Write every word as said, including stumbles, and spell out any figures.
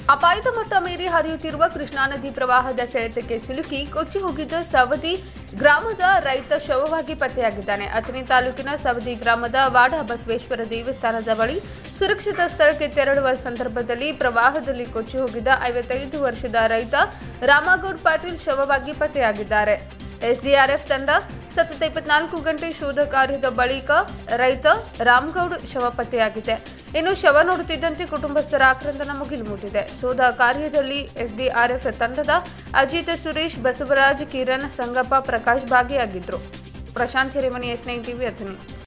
ಅಪಾಯದ ಮಟ್ಟ ಮೀರಿ ಹರಿಯುತ್ತಿರುವ ಕೃಷ್ಣಾ ನದಿ ಪ್ರವಾಹದ ಸೆಳೆತಕ್ಕೆ ಸಿಲುಕಿ ಕೊಚ್ಚಿ ಹೋಗಿದ್ದ ಸವದಿ ಗ್ರಾಮದ ರೈತ ಶವವಾಗಿ ಪತ್ತೆಯಾಗಿದ್ದಾನೆ. ಅಥಣಿ ತಾಲೂಕಿನ ಸವದಿ ಗ್ರಾಮದ ವಾಡ ಬಸವೇಶ್ವರ ದೇವಸ್ಥಾನದ ಬಳಿ ಸುರಕ್ಷಿತ ಸ್ಥಳಕ್ಕೆ ತೆರಳುವ ಸಂದರ್ಭದಲ್ಲಿ ಪ್ರವಾಹದಲ್ಲಿ ಕೊಚ್ಚಿ ಹೋಗಿದ್ದ ಐವತ್ತೈದು ವರ್ಷದ ರೈತ ರಾಮಗೌಡ ಪಾಟೀಲ್ ಶವವಾಗಿ ಪತ್ತೆಯಾಗಿದ್ದಾರೆ. ಎಸ್ಡಿಆರ್ಎಫ್ ತಂಡ ಸತತ ಇಪ್ಪತ್ನಾಲ್ಕು ಗಂಟೆ ಶೋಧ ಕಾರ್ಯದ ಬಳಿಕ ರೈತ ರಾಮಗೌಡ ಶವ ಪತ್ತೆಯಾಗಿದೆ. ಇನ್ನು ಶವ ನೋಡುತ್ತಿದ್ದಂತೆ ಕುಟುಂಬಸ್ಥರ ಆಕ್ರಂದನ ಮುಗಿಲು ಮುಟ್ಟಿದೆ. ಶೋಧ ಕಾರ್ಯದಲ್ಲಿ ಎಸ್ಡಿಆರ್ಎಫ್ ತಂಡದ ಅಜಿತ್, ಸುರೇಶ್, ಬಸವರಾಜ್, ಕಿರಣ್, ಸಂಗಪ್ಪ, ಪ್ರಕಾಶ್ ಭಾಗಿಯಾಗಿದ್ದರು. Prashant Hiremani, S nine TV, Athani.